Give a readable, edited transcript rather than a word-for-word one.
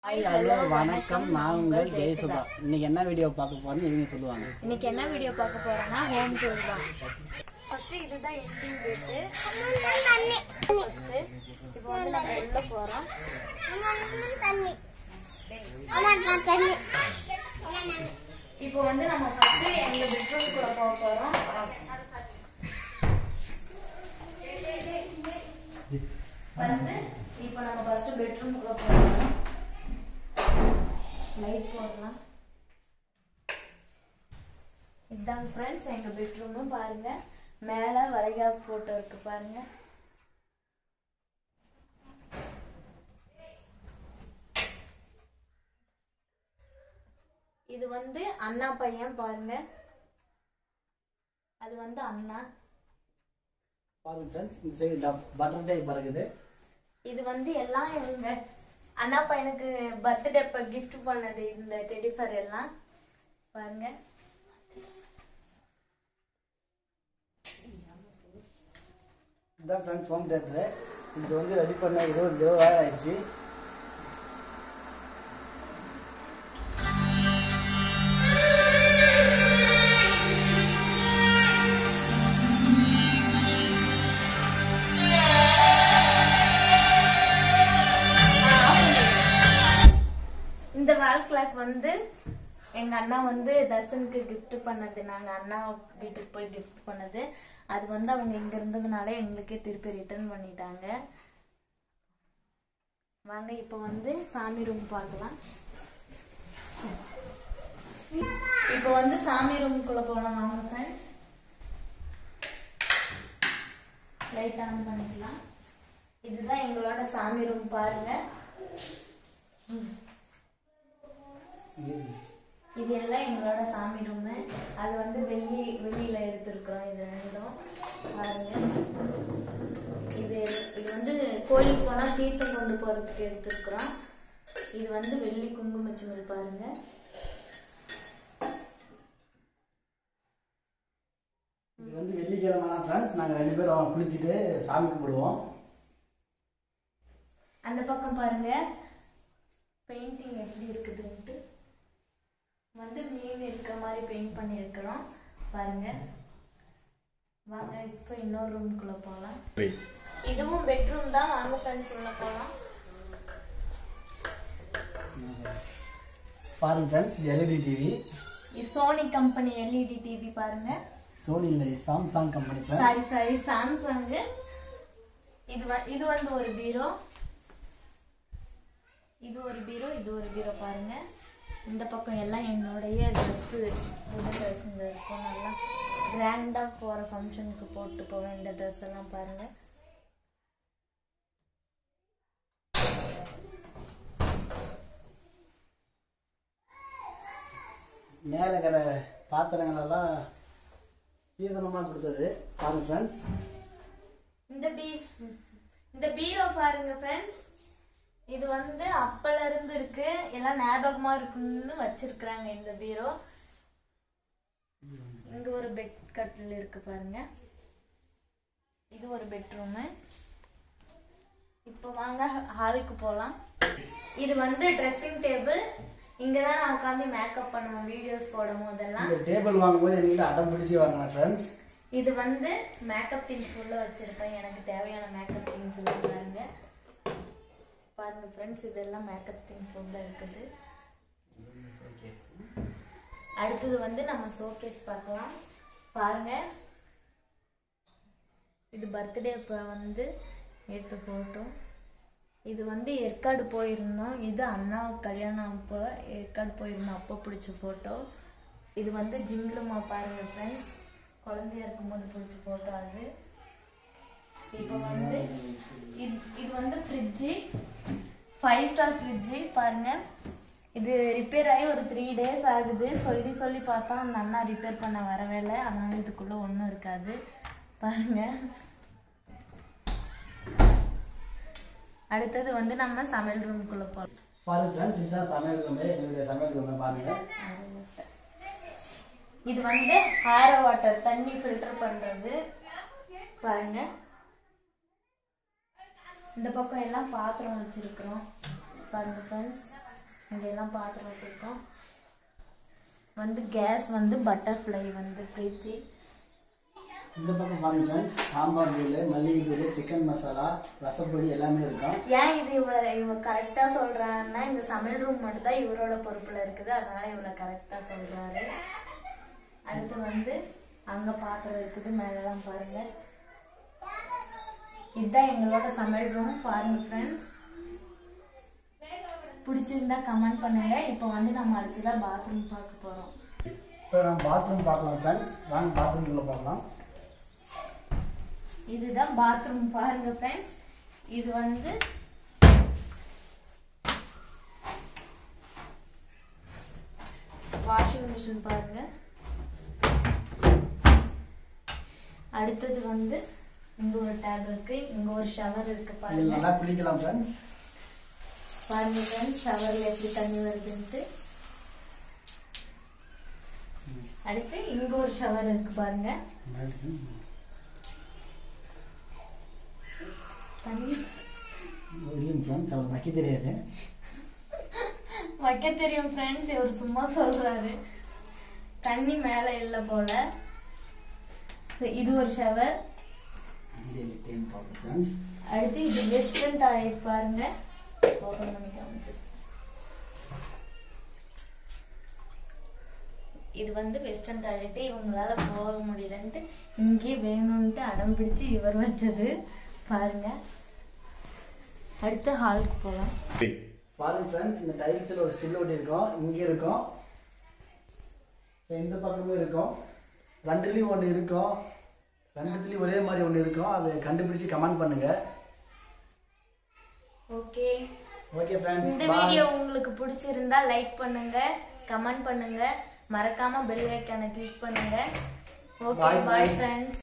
Hi hello வணக்கம் நான் உங்கள் ஜெயசுதா. இன்னைக்கு என்ன வீடியோ பார்க்க போறோம்னு இவங்க சொல்லுவாங்க. இன்னைக்கு என்ன வீடியோ பார்க்க போறோம்னா ஹோம் டூர் தான். ஃபர்ஸ்ட் இதுதான் எண்டிங் கேட். ஃபர்ஸ்ட் இப்போ வந்து நம்ம உள்ள போறோம். இப்போ வந்து நம்ம ஃபர்ஸ்ட் எங்க பெட்ரூம்க்குள்ள போக போறோம். வந்து இப்போ நம்ம ஃபர்ஸ்ட் பெட்ரூம்க்குள்ள போறோம். லைட் போடலாம். இதான் ஃப்ரெண்ட்ஸ் எங்க பெட்ரூம் பாருங்க. மேல வளைகாப்பு போட்டோ இருக்கு பாருங்க. இது வந்து அண்ணா பையன் பாருங்க. அது வந்து அண்ணா பாருங்க ஃப்ரெண்ட்ஸ், இந்த சைடு பட்டர்ஃப்ளை பறக்குது. இது வந்து எல்லாம் இவங்க அண்ணா பையனுக்கு பர்த்டே அப்ப கிஃப்ட் பண்ணது. இந்த டெடிஃபர் எல்லாம் பாருங்க. இதான் ஃப்ரெண்ட்ஸ் ஹோம் தியேட்டர். இது வந்து ரெடி பண்ண 20,000 ஆயிடுச்சு. இந்த வால் கிளாக் வந்து எங்க அண்ணா வந்து தர்சனுக்கு கிஃப்ட் பண்ணது. நாங்க அண்ணா வீட்டுக்கு போய் கிஃப்ட் பண்ணது. அது வந்து அவங்க இங்க இருந்ததுனால எங்களுக்கே திருப்பி ரிட்டர்ன் பண்ணிட்டாங்க. வாங்க இப்ப வந்து சாமி ரூம் பார்க்கலாம். இப்ப வந்து சாமி ரூமுக்குள்ள போலாம் வாங்க ஃப்ரெண்ட்ஸ். லைட் ஆன் பண்ணிக்கலாம். இதுதான் எங்களோட சாமி ரூம் பாருங்க. இது எல்லாம் எங்களோட சாமி ரூம். அது வந்து வெளியில எடுத்திருக்கிறோம். இது ரெண்டும் பாருங்க. இது வந்து கோயிலுக்கு போனா தீர்த்தம் கொண்டு போறதுக்கு எடுத்திருக்கிறோம். இது வந்து வெள்ளி குங்குமச்சிமிழ் பாருங்க. இது வந்து வெள்ளிக்கிழமை ஃப்ரெண்ட்ஸ், நாங்கள் 2 பேரும் குளிச்சுட்டு சாமி கும்பிடுவோம். அந்த பக்கம் பாருங்க பெயிண்டிங் எப்படி இருக்குதுன்ட்டு. வந்து மீன் இருக்கிற மாதிரி பெயிண்ட் பண்ணி இருக்கிறோம் பாருங்க. வாங்க இப்ப இன்னொரு ரூமுக்குள்ள போலாம். இதுவும் பெட்ரூம் தான். வாங்க ஃப்ரெண்ட்ஸ் உள்ள போலாம். பாருங்க ஃப்ரெண்ட்ஸ், எல்இடி டிவி. இது சோனி கம்பெனி எல்இடி டிவி பாருங்க. சோனி இல்லை, சாம்சங் கம்பெனி. Sorry Samsung. இது வந்து ஒரு பீரோ. இது ஒரு பீரோ, இது ஒரு பீரோ பாருங்க. இந்த பக்கம் எல்லாம் என்னுடைய ட்ரெஸ்ஸு ட்ரெஸ்ஸுங்க இருக்கும். நல்லா கிராண்டாக போகிற ஃபங்க்ஷனுக்கு போட்டு போவேன் இந்த ட்ரெஸ் எல்லாம் பாருங்க. மேலே இருக்கிற பாத்திரங்கள் எல்லாம் சீதனமாக கொடுத்தது பாருங்க ஃப்ரெண்ட்ஸ். இந்த பீரோ பாருங்க ஃப்ரெண்ட்ஸ். இது வந்து அப்பல இருந்து இருக்கு. எல்லாம் ஞாபகமா இருக்குன்னு வச்சிருக்காங்க இந்த பீரோ. இங்க ஒரு பெட் கட்டில் இருக்கு பாருங்க. இது ஒரு பெட்ரூம். இப்போ வாங்க ஹாலுக்கு போலாம். இது வந்து ட்ரெஸ்ஸிங் டேபிள். இங்கதான் நான் உட்காந்து மேக்கப் பண்ணுவோம் வீடியோஸ் போடும் போதெல்லாம். இந்த டேபிள் வாங்கும்போது என்கிட்ட அடம் பிடிச்சி வாங்கினேன் ஃப்ரெண்ட்ஸ். இது வந்து மேக்கப் திங்ஸ் உள்ள வச்சிருப்பேன். எனக்கு தேவையான மேக்கப் திங்ஸ் எல்லாம் பாருங்க. பாருங்க ஃப்ரெண்ட்ஸ், இதெல்லாம் மேக்கப் திங்ஸ் உள்ள இருக்குது. அடுத்தது வந்து நம்ம ஷோகேஸ் பார்க்கலாம் பாருங்க. இது பர்த்டே அப்போ வந்து எடுத்த போட்டோ. இது வந்து ஏற்காடு போயிருந்தோம். இது அண்ணா கல்யாணம் அப்போ ஏற்காடு போயிருந்தோம் அப்போ பிடிச்ச போட்டோ. இது வந்து ஜிங்லுமா பாருங்க ஃப்ரெண்ட்ஸ், குழந்தையா இருக்கும்போது பிடிச்ச போட்டோ அது. இப்போ வந்து இது வந்து ஃப்ரிட்ஜு, 5 ஸ்டார் ஃப்ரிட்ஜு பாருங்க. இது ரிப்பேர் ஆகி ஒரு 3 days ஆகுது. சொல்லி பார்த்தா அந்த அண்ணா ரிப்பேர் பண்ண வரவே இல்லை. அதனால இதுக்குள்ள ஒன்றும் இருக்காது பாருங்க. அடுத்தது வந்து நம்ம சமையல் ரூமுக்குள்ள போகலாம். பாருங்க ஃப்ரெண்ட்ஸ், இதுதான் சமையல் ரூம். எங்களுடைய சமையல் ரூம் பாருங்க. இது வந்து ஹேர் வாட்டர் தண்ணி ஃபில்டர் பண்றது பாருங்க. இந்த பக்கம் எல்லாம் பாத்திரம் வச்சிருக்கிறோம் பாருங்க फ्रेंड्स இங்கெல்லாம் பாத்திரம் வச்சிருக்கோம். வந்து கேஸ் வந்து பட்டர்ஃப்ளை வந்து பிரீத்தி. இந்த பக்கம் பாருங்க ஃப்ரெண்ட்ஸ், சாம்பார் தூள், மல்லிகை தூள், சிக்கன் மசாலா, ரசப்பொடி எல்லாமே இருக்கும். ஏன் இது இவ கரெக்டா சொல்றான்னா இந்த சமையல் ரூம் மட்டும் தான் இவரோட பொறுப்புல இருக்குது, அதனால இவ்வளவு கரெக்டா சொல்றாரு. அடுத்து வந்து அங்க பாத்திரம் இருக்குது, மேலெல்லாம் பாருங்க. இதுதான் எங்களோட சமையல் ரூம் பாருங்க ஃப்ரெண்ட்ஸ். பிடிச்சிருந்தா கமெண்ட் பண்ணுங்க. இப்போ வந்து நம்ம அடுத்ததான் பாத்ரூம் பார்க்க போறோம். இப்போ நம்ம பாத்ரூம் பார்க்கலாம் ஃப்ரெண்ட்ஸ், வாங்க பாத்ரூம்குள்ள பார்க்கலாம். இதுதான் பாத்ரூம் பாருங்க ஃப்ரெண்ட்ஸ். இது வந்து வாஷிங் மிஷின் பாருங்க. அடுத்தது வந்து இங்க ஒரு டேப் இருக்கு, இங்க ஒரு ஷவர் இருக்கு பாருங்க. நல்லா பிடிக்கலாம் ஃப்ரெண்ட்ஸ். பாருங்க ஃப்ரெண்ட்ஸ், ஷவர்ல எப்படி தண்ணி வருதுன்ட்டு. அடுத்து இங்க ஒரு ஷவர் இருக்கு பாருங்க. வைக்க தெரியாது. வைக்க தெரியும் ஃப்ரெண்ட்ஸ், இவர் சும்மா சொல்றாரு. தண்ணி மேல இல்ல போல. இது ஒரு ஷவர். அடுத்து இது வெஸ்டர்ன் டாய்லெட் பாருங்க. ஓபன் பண்ணி காமிச்சு. இது வந்து வெஸ்டர்ன் டாய்லெட். இவங்களால போக முடியலன்ட்டு இங்கே வேணும்ட்டு அடம் பிடிச்சு இவர் வச்சது பாருங்க. அடுத்து ஹாலுக்கு போகலாம். பாருங்க ஃப்ரெண்ட்ஸ், இந்த டைல்ஸ்ல ஒரு ஸ்டில் ஒட்டி இருக்கும், இங்க இருக்கும், இந்த பக்கமும் இருக்கும். ரெண்டுலயும் ஒன்று இருக்கும், ரெண்டுத்துலயும் ஒரே மாதிரி ஒன்று இருக்கும். அதை கண்டுபிடிச்சு கமெண்ட் பண்ணுங்க. ஓகே ஓகே ஃப்ரெண்ட்ஸ், இந்த வீடியோ உங்களுக்கு பிடிச்சிருந்தா லைக் பண்ணுங்க, கமெண்ட் பண்ணுங்க, மறக்காம பெல் ஐகானை கிளிக் பண்ணுங்க. Okay, bye friends.